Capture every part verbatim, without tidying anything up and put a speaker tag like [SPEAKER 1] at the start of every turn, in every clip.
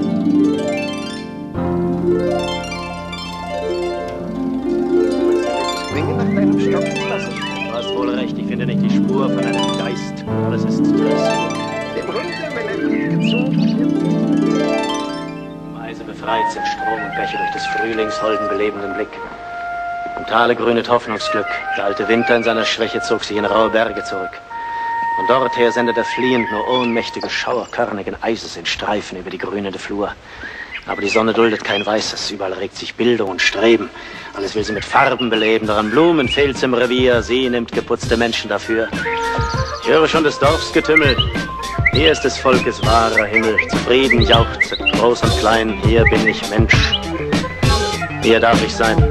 [SPEAKER 1] Du hast wohl recht, ich finde nicht die Spur von einem Geist. Alles ist Dressur.
[SPEAKER 2] Dem Hunde, wenn er gut gezogen wird.
[SPEAKER 1] Meise befreit sind Strom und Bäche durch des Frühlings holden, belebenden Blick. Im Tale grünet Hoffnungsglück. Der alte Winter in seiner Schwäche zog sich in raue Berge zurück. Von dorther sendet er fliehend nur ohnmächtige Schauer körnigen Eises in Streifen über die grünende Flur. Aber die Sonne duldet kein Weißes, überall regt sich Bildung und Streben. Alles will sie mit Farben beleben, doch an Blumen fehlt's im Revier, sie nimmt geputzte Menschen dafür. Ich höre schon des Dorfs Getümmel, hier ist des Volkes wahrer Himmel. Zufrieden jauchzet, groß und klein, hier bin ich Mensch, hier darf ich sein.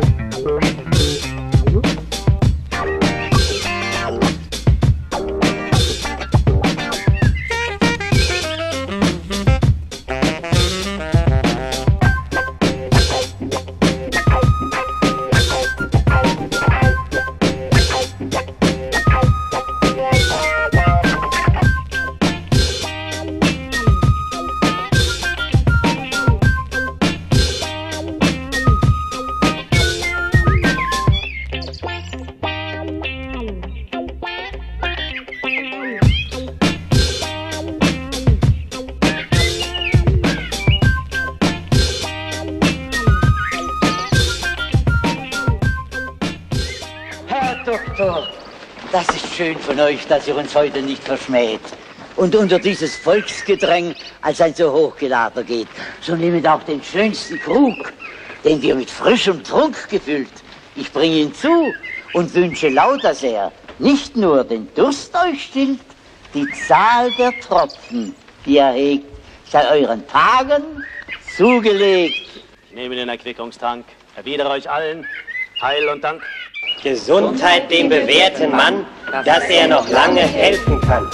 [SPEAKER 3] Doktor, das ist schön von euch, dass ihr uns heute nicht verschmäht und unter dieses Volksgedräng als ein so Hochgelaber geht. So nehmet auch den schönsten Krug, den wir mit frischem Trunk gefüllt. Ich bringe ihn zu und wünsche lauter sehr, nicht nur den Durst euch stillt, die Zahl der Tropfen, die er hegt, sei euren Tagen zugelegt.
[SPEAKER 1] Ich nehme den Erquickungstank, erwidere euch allen Heil und Dank.
[SPEAKER 4] Gesundheit dem bewährten Mann, dass er noch lange helfen kann.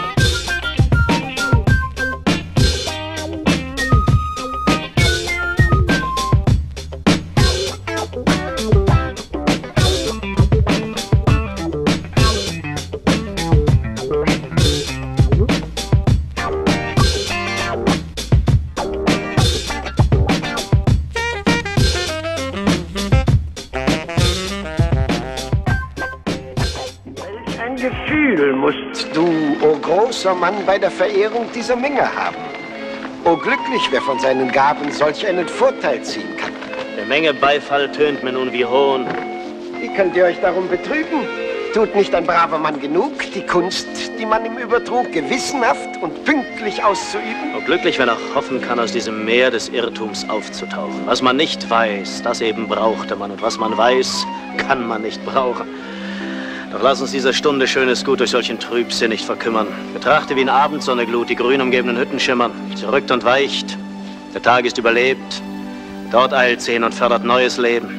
[SPEAKER 2] Gefühl musst du, o großer Mann, bei der Verehrung dieser Menge haben. O glücklich, wer von seinen Gaben solch einen Vorteil ziehen kann.
[SPEAKER 1] Der Menge Beifall tönt mir nun wie Hohn.
[SPEAKER 2] Wie könnt ihr euch darum betrüben? Tut nicht ein braver Mann genug, die Kunst, die man ihm übertrug, gewissenhaft und pünktlich auszuüben?
[SPEAKER 1] O glücklich, wer noch hoffen kann, aus diesem Meer des Irrtums aufzutauchen. Was man nicht weiß, das eben brauchte man. Und was man weiß, kann man nicht brauchen. Doch lass uns dieser Stunde schönes Gut durch solchen Trübsinn nicht verkümmern. Betrachte wie in Abendsonneglut die grün umgebenden Hütten schimmern. Sie rückt und weicht, der Tag ist überlebt. Dort eilt sie hin und fördert neues Leben.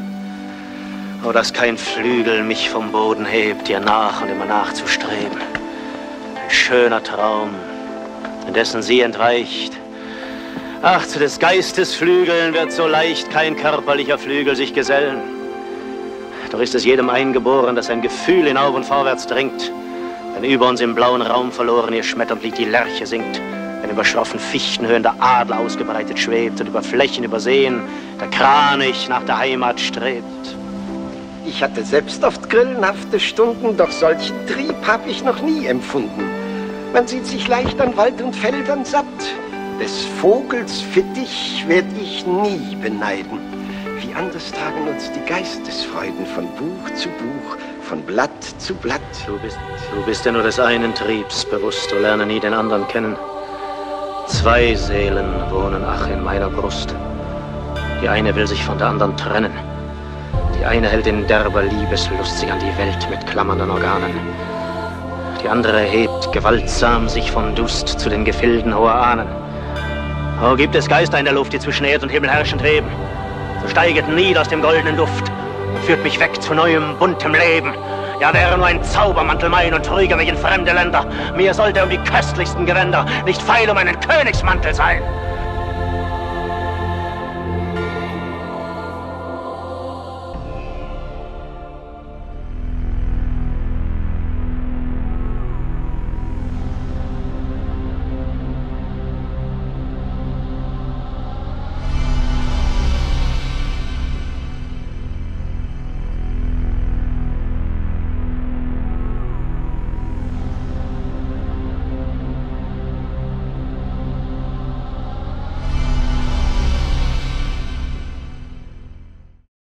[SPEAKER 1] Oh, dass kein Flügel mich vom Boden hebt, ihr nach und immer nachzustreben. Ein schöner Traum, indessen sie entweicht. Ach, zu des Geistes Flügeln wird so leicht kein körperlicher Flügel sich gesellen. Doch ist es jedem eingeboren, dass ein Gefühl hinauf und vorwärts dringt. Wenn über uns im blauen Raum verloren ihr schmetternd Lied die Lerche singt, wenn über schroffen Fichtenhöhen der Adler ausgebreitet schwebt und über Flächen übersehen der Kranich nach der Heimat strebt.
[SPEAKER 2] Ich hatte selbst oft grillenhafte Stunden, doch solchen Trieb hab ich noch nie empfunden. Man sieht sich leicht an Wald und Feldern satt. Des Vogels Fittich werd ich nie beneiden. Wie anders tragen uns die Geistesfreuden von Buch zu Buch, von Blatt zu Blatt.
[SPEAKER 1] Du bist, du bist ja nur des einen Triebs bewusst, du lerne nie den anderen kennen. Zwei Seelen wohnen, ach, in meiner Brust. Die eine will sich von der anderen trennen. Die eine hält in derber Liebeslust sich an die Welt mit klammernden Organen. Die andere hebt gewaltsam sich von Dust zu den Gefilden hoher Ahnen. Oh, gibt es Geister in der Luft, die zwischen Erd und Himmel herrschend weben? So steiget nieder aus dem goldenen Duft und führt mich weg zu neuem, buntem Leben. Ja, wäre nur ein Zaubermantel mein und trüge mich in fremde Länder. Mir sollte um die köstlichsten Gewänder nicht feil um einen Königsmantel sein.